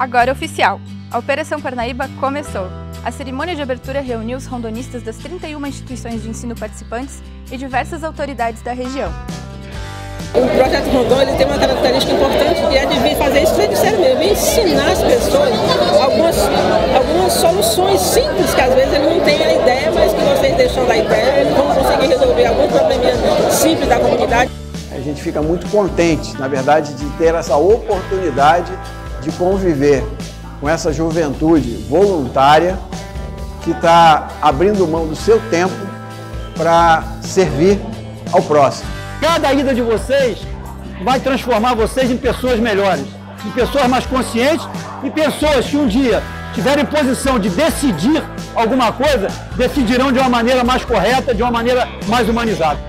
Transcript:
Agora oficial, a Operação Parnaíba começou. A cerimônia de abertura reuniu os rondonistas das 31 instituições de ensino participantes e diversas autoridades da região. O projeto Rondon ele tem uma característica importante que é de vir fazer isso de sério mesmo, ensinar as pessoas algumas soluções simples que às vezes eles não têm a ideia, mas que vocês deixando a ideia, eles vão conseguir resolver algum probleminha simples da comunidade. A gente fica muito contente, na verdade, de ter essa oportunidade de conviver com essa juventude voluntária que está abrindo mão do seu tempo para servir ao próximo. Cada ida de vocês vai transformar vocês em pessoas melhores, em pessoas mais conscientes e pessoas que um dia tiverem posição de decidir alguma coisa, decidirão de uma maneira mais correta, de uma maneira mais humanizada.